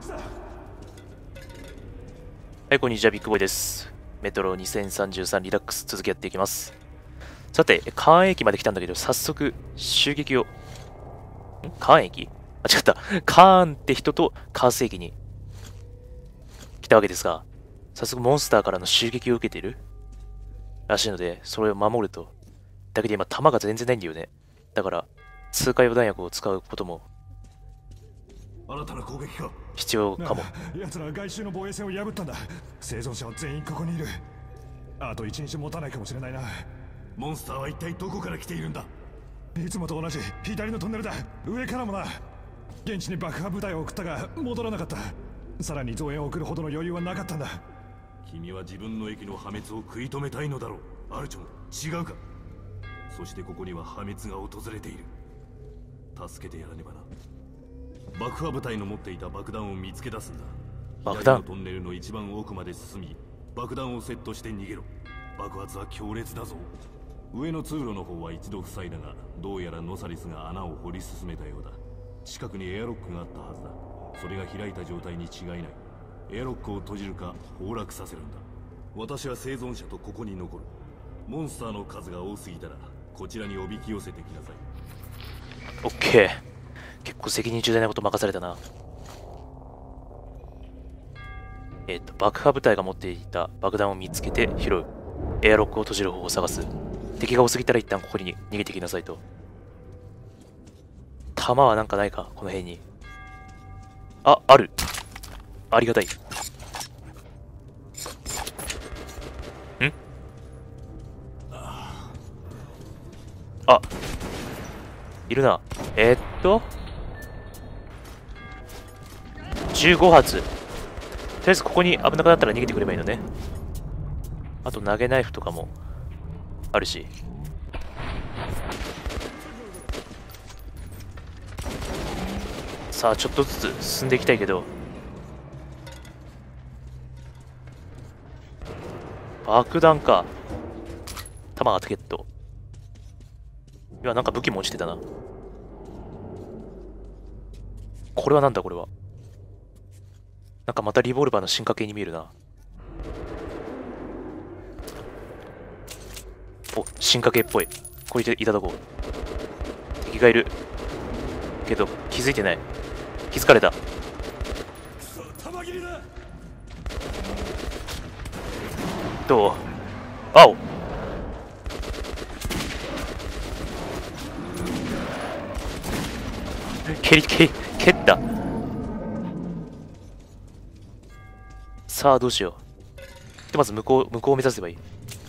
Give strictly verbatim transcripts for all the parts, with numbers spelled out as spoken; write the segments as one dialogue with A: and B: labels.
A: はい、こんにちは、ビッグボーイです。メトロにせんさんじゅうさんリラックス続きやっていきます。さて、カーン駅まで来たんだけど、早速、襲撃を。んカーン駅あ、違った。カーンって人とカース駅に来たわけですが、早速モンスターからの襲撃を受けているらしいので、それを守ると。だけど今、弾が全然ないんだよね。だから、通過用弾薬を使うことも
B: 新たな攻撃か
A: 必要かも。
B: 奴らは外周の防衛線を破ったんだ。生存者は全員ここにいる。あと一日持たないかもしれないな。モンスターは一体どこから来ているんだ。いつもと同じ左のトンネルだ。上からもな。現地に爆破部隊を送ったが戻らなかった。さらに増援を送るほどの余裕はなかったんだ。君は自分の駅の破滅を食い止めたいのだろう。アルチョン、違うか。そしてここには破滅が訪れている。助けてやらねばな。爆破部隊の持っていた爆弾を見つけ出すんだ。
A: 爆弾？
B: 左のトンネルの一番奥まで進み、爆弾をセットして逃げろ。爆発は強烈だぞ。上の通路の方は一度塞いだが、どうやらノサリスが穴を掘り進めたようだ。近くにエアロックがあったはずだ。それが開いた状態に違いない。エアロックを閉じるか崩落させるんだ。私は生存者とここに残る。モンスターの数が多すぎたらこちらにおびき寄せてきなさい。
A: オッケー。結構責任重大なこと任されたな。えっと、爆破部隊が持っていた爆弾を見つけて拾う。エアロックを閉じる方法を探す。敵が多すぎたら一旦ここに逃げてきなさいと。弾はなんかないかこの辺に。あ、ある。ありがたい。んあ、いるな。えー、っとじゅうごはつ。とりあえずここに危なくなったら逃げてくればいいのね。あと投げナイフとかもあるし。さあちょっとずつ進んでいきたいけど、爆弾か。弾がタケット。今なんか武器も落ちてたな。これはなんだこれは。なんかまたリボルバーの進化系に見えるな。お、進化系っぽい。これでいただこう。敵がいる。けど、気づいてない。気づかれた。どう？青！蹴り、蹴り、蹴った。さあどうしよう。でまず向こう向こうを目指せばいい。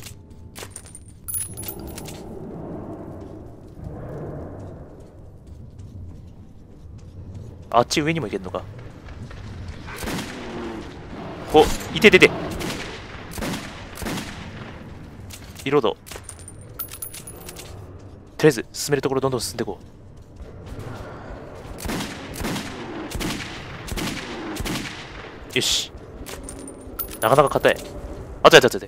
A: あっち上にも行けるのか。お、いててて。リロード。とりあえず進めるところどんどん進んでいこう。よし。なかなか硬い。あとやったやつで。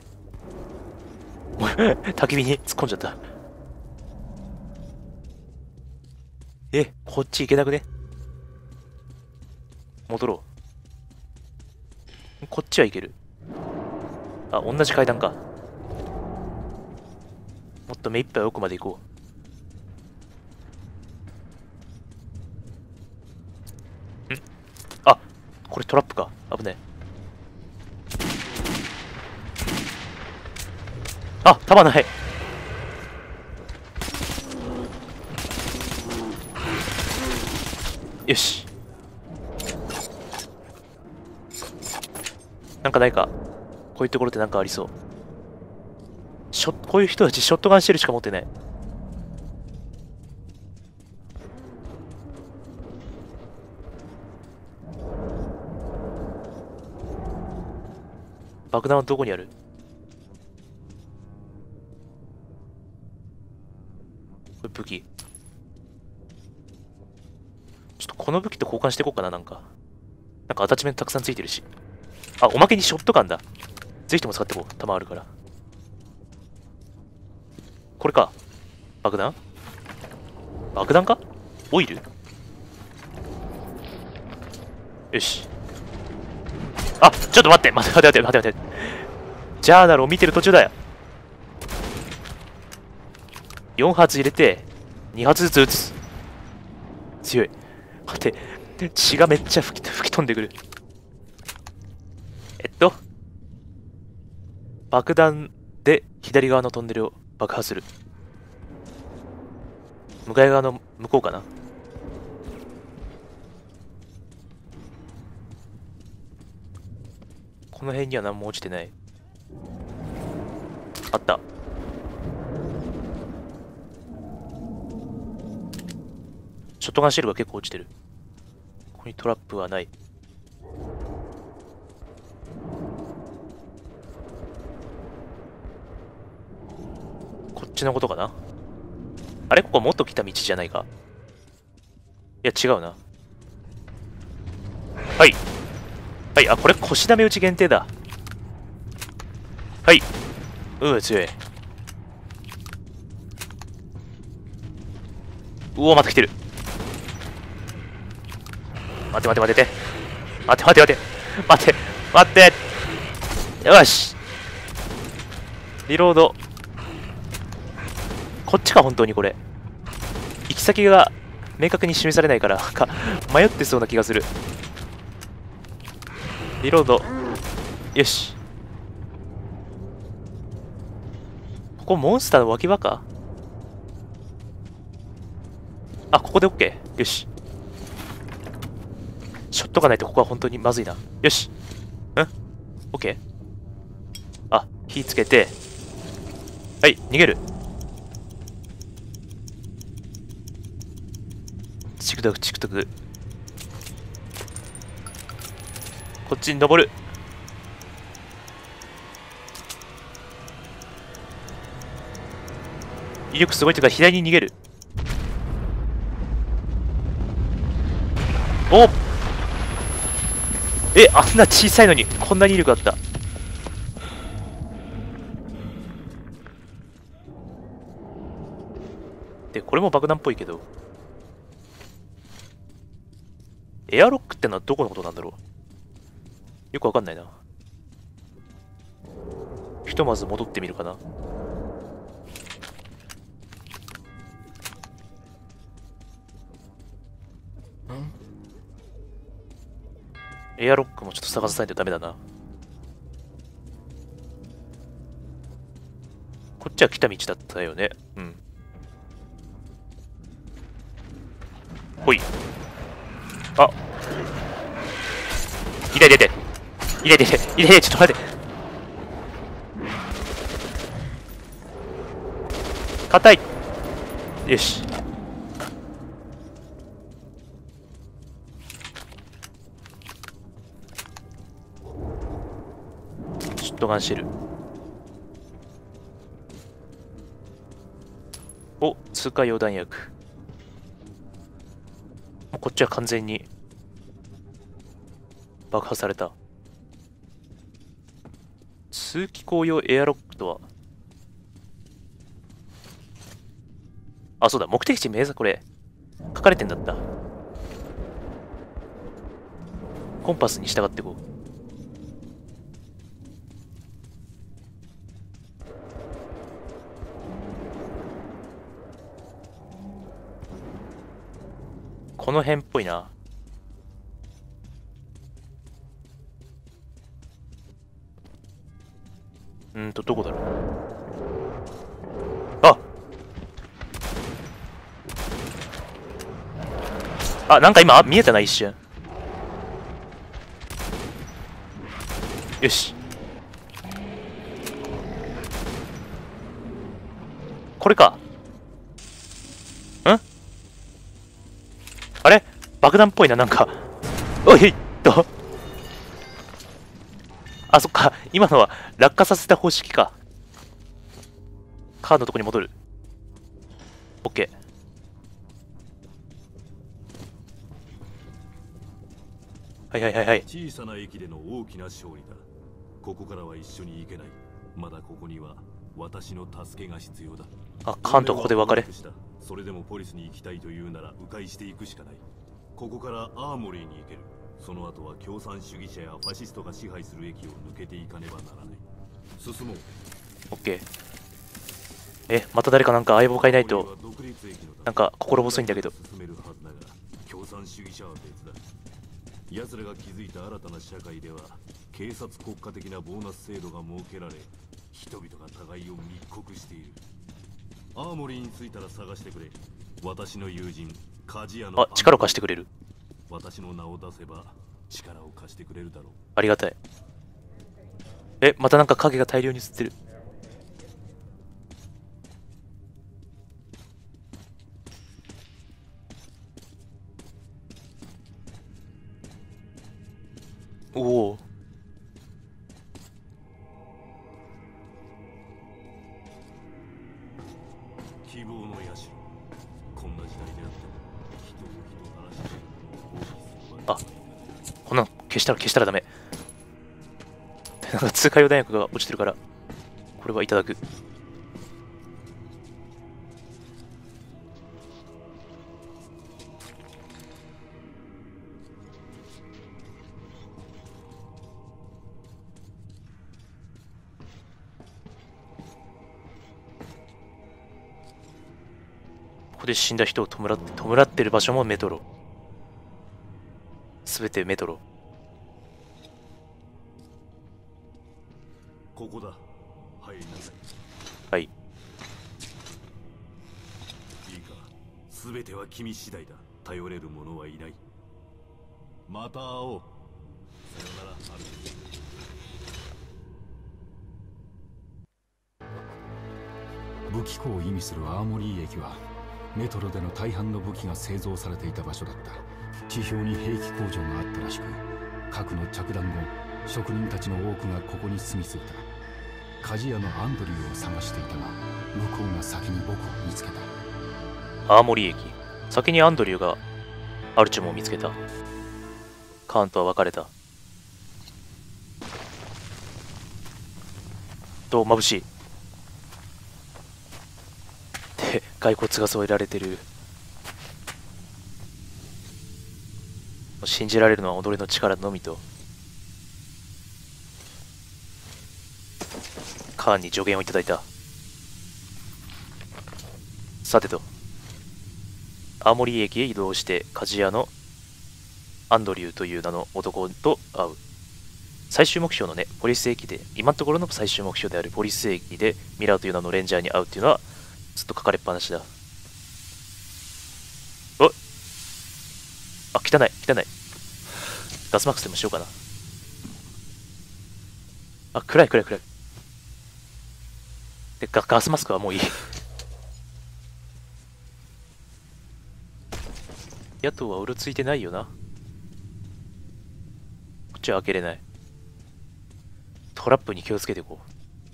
A: 焚き火に突っ込んじゃった。え、こっち行けなくね？戻ろう。こっちは行ける。あ、同じ階段か。もっと目いっぱい奥まで行こう。ん？あ、これトラップか。危ない。あ、弾ない。よし。なんかないか。こういうところってなんかありそう。ショッこういう人たちショットガンシェルしか持ってない。爆弾はどこにある？これ武器。ちょっとこの武器と交換していこうかな。なんかなんかアタッチメントたくさんついてるし。あ、おまけにショットガンだ。ぜひとも使っていこう。弾あるから。これか。爆弾？爆弾か？オイル？よし。 あ、ちょっと待って、待って待って待って待って。ジャーナルを見てる途中だよ。よん発入れて、に発ずつ撃つ。強い。待って、血がめっちゃ吹き、吹き飛んでくる。えっと、爆弾で左側のトンネルを爆破する。向かい側の向こうかな。この辺には何も落ちてない。あった。ショットガンシェルが結構落ちてる。ここにトラップはない。こっちのことかな。あれ、ここもっと来た道じゃないか。いや違うな。はいはい。あ、これ腰ダメ打ち限定だ。はい。うわ強い。うお、また来てる。待て待て待てて。待て待て待て待て待ってよし。リロード。こっちか本当にこれ。行き先が明確に示されないからか迷ってそうな気がする。リロード。よし。ここモンスターの脇場か。あ、ここで OK。 よし。ショットがないとここは本当にまずいな。よし。ん ?OK。 あ、火つけて。はい、逃げる。チクタクチクタク。こっちに登る。威力すごいというか左に逃げる。おっえ、あんな小さいのにこんなに威力あった。で、これも爆弾っぽいけど、エアロックってのはどこのことなんだろう。よくわかんないな。ひとまず戻ってみるかな。んエアロックもちょっと探さないとダメだな。こっちは来た道だったよね。うん。ほい。あ、痛い痛い痛い痛い痛い痛い痛い痛い。ちょっと待って。硬い。よし。ショットガンシェル。お、通過用弾薬。こっちは完全に爆破された。通気口用エアロックとは。あ、そうだ、目的地明細これ書かれてんだった。コンパスに従ってこう。この辺っぽいな。うんと、どこだろう。ああ、なんか今見えたな、一瞬。よし。これか。んあれ爆弾っぽいな、なんか。おいっと。あ、そっか。今のは落下させた方式か。カーのとこに戻る。オッケー。はいはいはいはい。
B: 小さな駅での大きな勝利だ。ここからは一緒に行けない。まだここには私の助けが必要だ。
A: あ、カーンとここで別れ。
B: それでもポリスに行きたいというなら迂回していくしかない。ここからアーモリーに行ける。
C: その後は共産主義者やファシストが支配する駅を抜けていかねばならない。進もう。
A: オッケー。え、また誰かなんか相棒がいないとなんか心細いんだけど。
C: 進めるはずだが、共産主義者は別だ。奴らが築いた新たな社会では警察国家的なボーナス制度が設けられ、人々が互いを密告している。アーモリーに着いたら探してくれ。私の友人鍛冶屋の。
A: あ、力を貸してくれる。
C: 私の名を出せば力を貸してくれるだろう。
A: ありがたい。え、またなんか影が大量に映ってる。おお。
C: 希望の社。こんな時代であっても人を人たらしめるものを放棄するわけ。
A: あ、こんなの消したら消したらダメ。なんか通貨用弾薬が落ちてるからこれはいただく。ここで死んだ人を弔って弔ってる場所もメトロ。すべてメトロ。
C: ここだ。入りなさい。
A: はい。
C: いいか、すべては君次第だ。頼れる者はいない。また会おう。さよなら、アル
D: 武器庫を意味するアーモリー駅はメトロでの大半の武器が製造されていた場所だった。地表に兵器工場があったらしく、核の着弾後職人たちの多くがここに住み着いた。鍛冶屋のアンドリューを探していたが、向こうが先に僕を見つけた。
A: アーモリー駅。先にアンドリューがアルチュムを見つけた。カーンとは別れた。と眩しい。で、骸骨が添えられてる。信じられるのは己の力のみと。カーンに助言をいただいた。さてと、アーモリー駅へ移動して鍛冶屋のアンドリューという名の男と会う。最終目標のね、ポリス駅で、今のところの最終目標であるポリス駅でミラーという名のレンジャーに会うっていうのはずっと書かれっぱなしだ。おっ、あ、汚い汚い。ガスマックスでもしようかな。あ、暗い暗い暗い。で、ガ、ガスマスクはもういい。野党はうろついてないよな。こっちは開けれない。トラップに気をつけていこ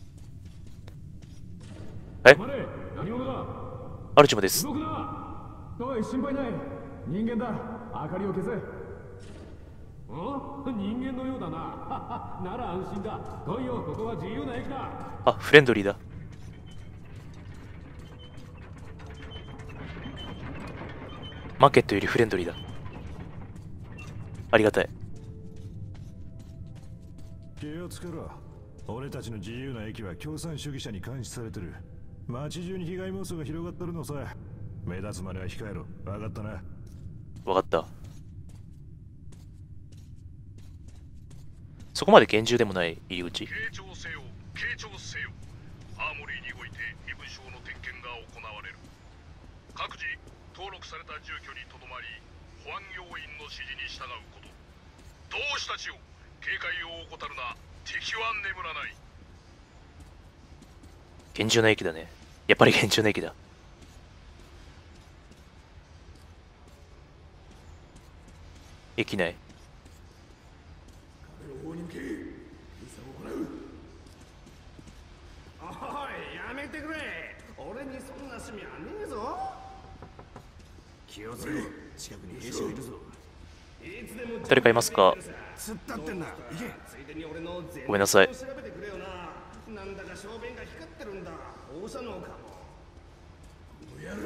A: う。え、アルチュムです。
B: おい、心配ない。人間だ。明かりを消せ。
E: お、人間のようだな。なら安心だ。来いよ、ここは自由な駅だ。
A: あ、フレンドリーだ。マーケットよりフレンドリーだ。ありがたい。
B: 気をつけろ。俺たちの自由な駅は共産主義者に監視されてる。街中に被害妄想が広がってるのさ。目立つまでは控えろ。分かったな。
A: 分かった。そこまで厳重でもない入り口。
F: 傾聴せよ、傾聴せよ。アーモリーにおいて身分証の点検が行われる。各自登録された住居にとどまり、保安要員の指示に従うこと。同志たちよ、警戒を怠るな。敵は眠らない。
A: 厳重な駅だね。やっぱり厳重な駅だ。駅内。
B: おい、やめてくれ。俺にそんな趣味はねえぞ。気をつけろ。近くに兵士がいるぞ。
A: 誰かいますか？
B: 突っ立ってんな。行け。
A: ごめんなさい。
B: なんだか小便が光ってるんだ。放射能かも。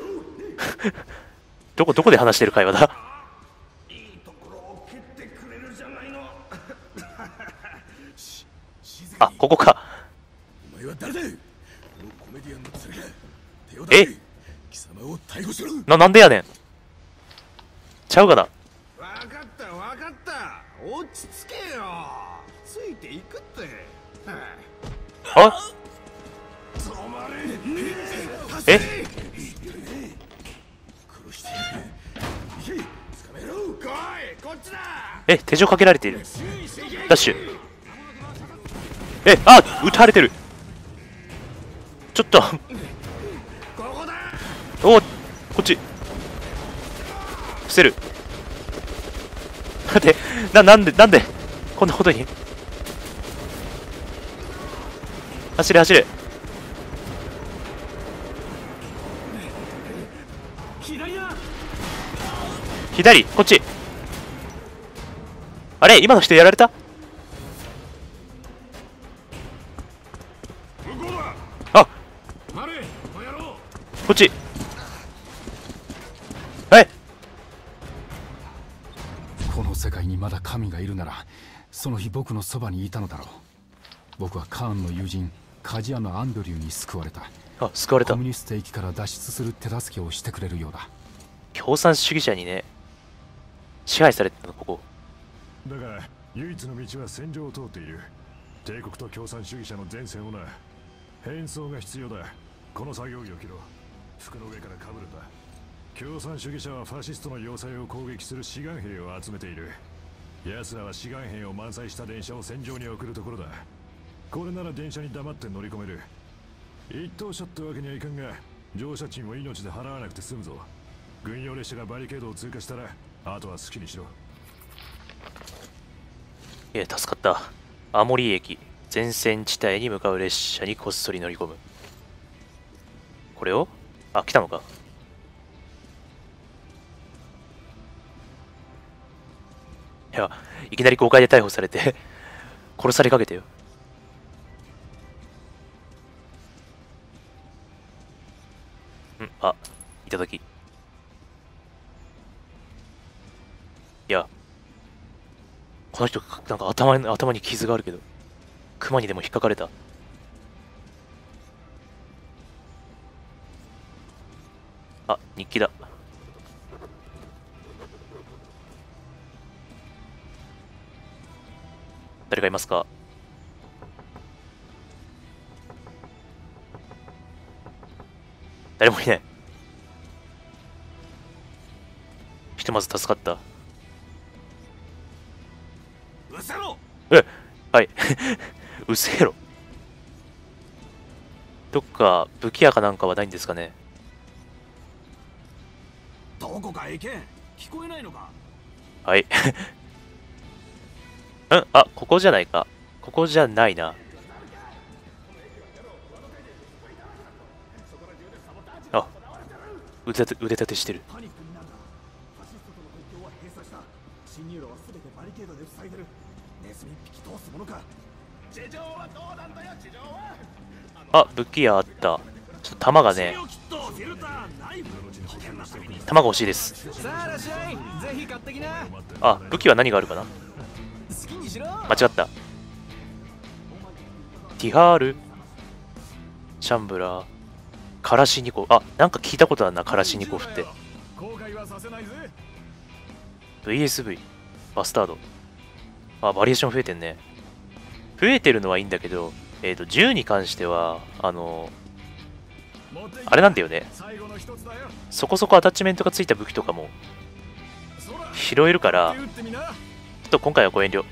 A: どこどこで話してる会話だ？
B: いいところを蹴ってくれる
A: あ、ここか。
B: お前は誰だ。このコメディアンの連れが手を
A: え
B: 出せ。貴様を逮捕する。
A: な、なんでやねん。ちゃうかな。
G: わかったわかった。落ち着けよ。ついていくって。
A: あ、
B: 止まれ。
A: え、
B: 殺してやる。行け。捕まえろ。
G: 来い、こっちだ。
A: え、手錠かけられている。ダッシュ。え、あ、撃たれてる。ちょっと。
G: ここだ。
A: お、こっち。伏せる。待って、な、なんで、なんで、こんなことに。走れ、走れ。
G: 左だ。
A: 左、こっち。あれ、今の人やられた。あ、
G: 待れ、この野郎。
A: こっち。え、
D: この世界にまだ神がいるなら、その日僕のそばにいたのだろう。僕はカーンの友人鍛冶屋のアンドリューに救われた。
A: あ、救われた
D: コ。ミュニスト駅から脱出する手助けをしてくれるようだ。
A: 共産主義者にね、支配されてたの、ここ。
B: だが唯一の道は戦場を通っている。帝国と共産主義者の前線をな。変装が必要だ。この作業着を着ろ。服の上からかぶるんだ。共産主義者はファシストの要塞を攻撃する志願兵を集めている。奴らは志願兵を満載した電車を戦場に送るところだ。これなら電車に黙って乗り込める。一等車ってわけにはいかんが、乗車賃を命で払わなくて済むぞ。軍用列車がバリケードを通過したら、あとは好きにしろ。
A: いや、助かった。青森駅、前線地帯に向かう列車にこっそり乗り込む。これを、あ、来たのか。いや、いきなり公開で逮捕されて殺されかけてよ。ん、あ、いただき。いや、この人、なんか頭に、頭に傷があるけど、熊にでも引っかかれた。あ、日記だ。誰かいますか？誰もいない。ひとまず助かった。
G: うせろ。
A: え、はい。うせろ。どっか武器屋かなんかはないんですかね。
G: どこか行け。聞こえないのか。
A: はい。うん、あ、ここじゃないか。ここじゃないな。あ、腕立て、腕立てしてる。
G: パニックになるな。ファシストとの国境は閉鎖した。侵入路はすべてバリケードで塞いでる。ネズミ一匹通すものか。地上はどうなんだよ、地上は。
A: あ、武器屋あった。ちょっと弾がね、弾が欲しいです。
G: さあ、いらっしゃい。ぜひ買ってきな。
A: あ、武器は何があるかな。
G: 好きにしろ。
A: 間違った。ティハール、シャンブラー、カラシニコフ。あ、なんか聞いたことあるな、カラシニコフって。
G: 後悔はさせないぜ。
A: ブイエスブイ、バスタード。あ、バリエーション増えてんね。増えてるのはいいんだけど、えっと、銃に関しては、あの、あれなんだよね。そこそこアタッチメントがついた武器とかも拾えるから、ちょっと今回はご遠慮。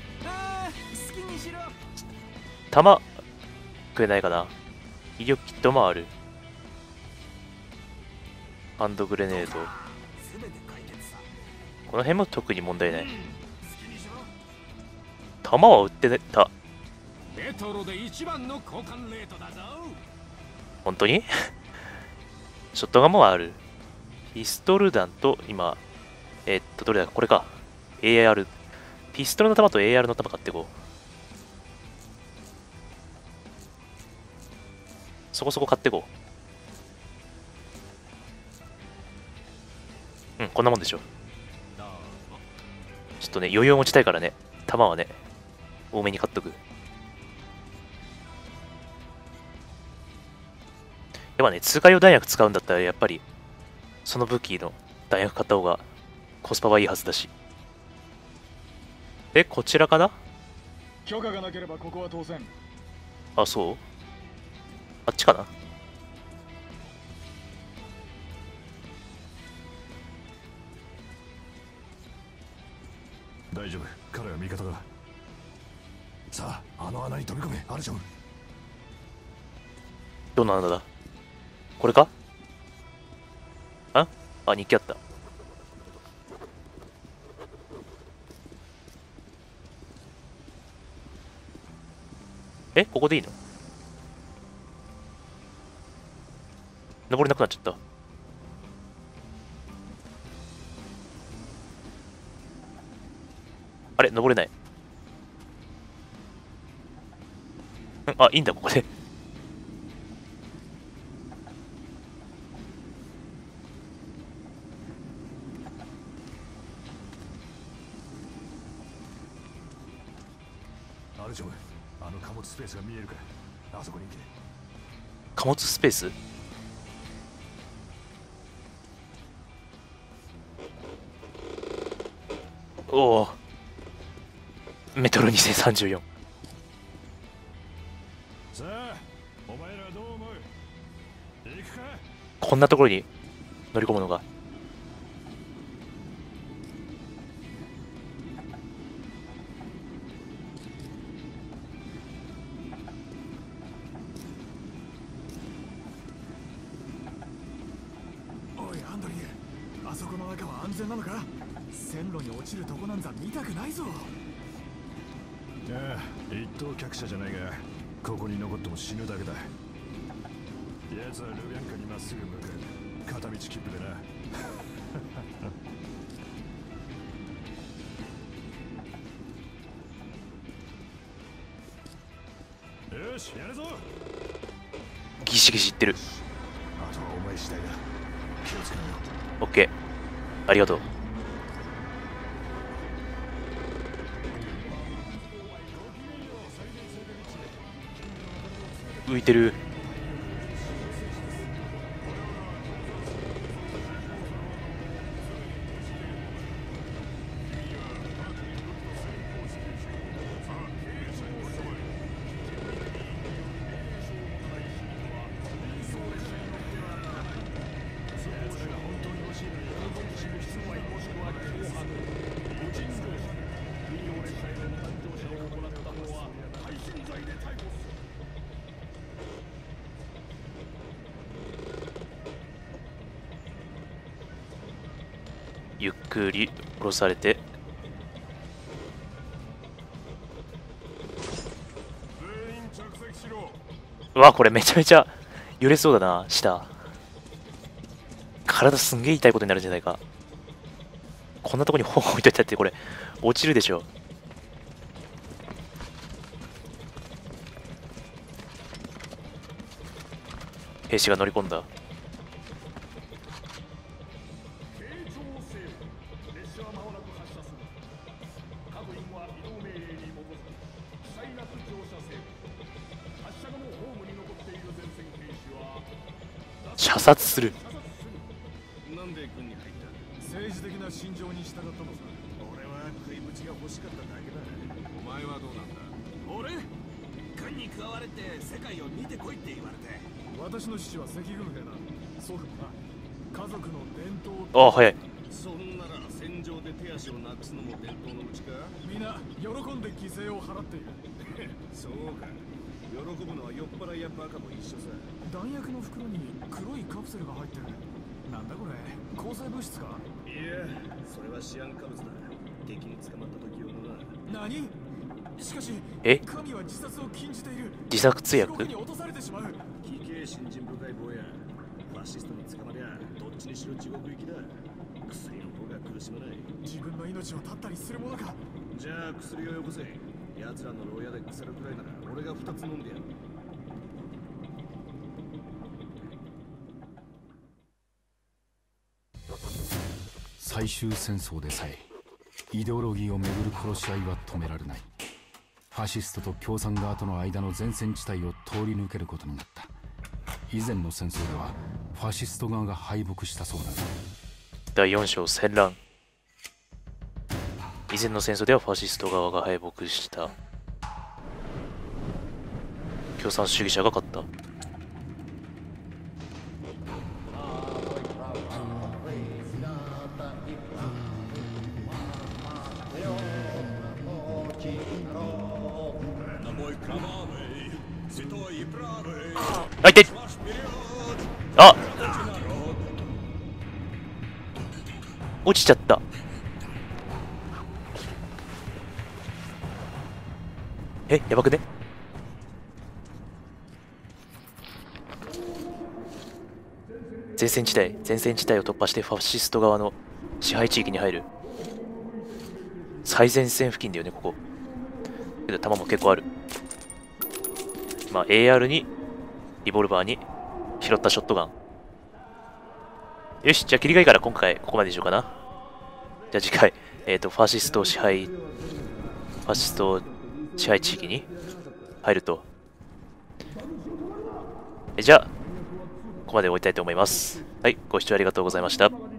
A: 弾、くれないかな。威力キットもある。ハンドグレネード。この辺も特に問題ない。弾は売ってねた。
E: メトロで一番の交換レートだぞ。
A: 本当にショットガンもある。ピストル弾と今、えー、っと、どれだこれか。エーアール。ピストルの弾と エーアール の弾買っていこう。そこそこ買っていこう。うん、こんなもんでしょ。ちょっとね余裕を持ちたいからね、弾はね多めに買っとく。やっぱね通過用弾薬使うんだったらやっぱりその武器の弾薬買った方がコスパはいいはずだし。え、こちらかな。
H: 許可がなければここは当然。
A: あ、そう、あっちかな。
B: 大丈夫、彼は味方だ。さあ、あの穴に飛び込め、アルジョン。
A: どの穴だ。これか。ああ、日記あった。え、ここでいいの。登れなくなっちゃった。あれ、登れない。ん、あ、いいんだ、ここで。
B: アルジョン、あの貨物スペースが見えるか。あそこに行け。
A: 貨物スペース。おお、メトロにせんさんじゅうよん。
B: さあ、お前らはどう思う。行くか。
A: こんなところに乗り込むのが。
G: おいアンドリュー、あそこの中は安全なのか。線路に落ちるとこなんざ見たくないぞ。
B: ああ、一等客車じゃないが、ここに残っても死ぬだけだ。奴はルビャンカにまっすぐ向かう。片道切符でな。よし、やるぞ。
A: ギシギシいってる。
B: あとはお前次第だ。気をつけろよ。
A: オッケー、ありがとう。浮いてる。ゆっくり下ろされて、うわ、これめちゃめちゃ揺れそうだな。下体すんげえ痛いことになるんじゃないか。こんなとこに本置いといたってこれ落ちるでしょ。兵士が乗り込んだ。射殺する。
C: なんで軍に入った。
G: 政治的な心情に従ったのさ。俺は食いぶちが欲しかっただけだ。
C: お前はどうなんだ。
G: 俺軍に加われって世界を見てこいって言われて。私の父は赤軍兵だ。祖父もな。家族の伝統。
A: ああ、早い。
C: そんなら戦場で手足をなくすのも伝統のうちか。
G: みんな喜んで犠牲を払っている。
C: そうか。喜ぶのは酔っ払いやバカも一緒さ。
G: 弾薬の袋に黒いカプセルが入ってる。なんだこれ、抗生物質か。
C: いや、それはシアン化物だ。敵に捕まった時用のな。
G: 何。しかし
A: え、
G: 神は自殺を禁じている。
A: 自殺薬。
G: 地獄に落とされてしまう。
C: 奇形信心深い坊や。ファシストに捕まりゃどっちにしろ地獄行きだ。薬の方が苦しまない。
G: 自分の命を絶ったりするものか。
C: じゃあ薬をよこせ。奴らの牢屋で腐るくらいなら俺が二つ飲んでやる。
D: 最終戦争でさえイデオロギーをめぐる殺し合いは止められない。ファシストと共産側との間の前線地帯を通り抜けることになった。以前の戦争ではファシスト側が敗北したそうだ。
A: だいよん章戦乱。以前の戦争ではファシスト側が敗北した。共産主義者が勝った。あ、痛い。あ、落ちちゃった。え、やばくね？前線地帯、前線地帯を突破してファシスト側の支配地域に入る。最前線付近だよね、ここ。けど弾も結構ある。まあ エーアール にリボルバーに拾ったショットガン。よし、じゃあ切りがいいから今回ここまでにしようかな。じゃあ次回、えっと、ファシスト支配、ファシスト支配地域に入ると。じゃあ、ここまで終わりたいと思います。はい、ご視聴ありがとうございました。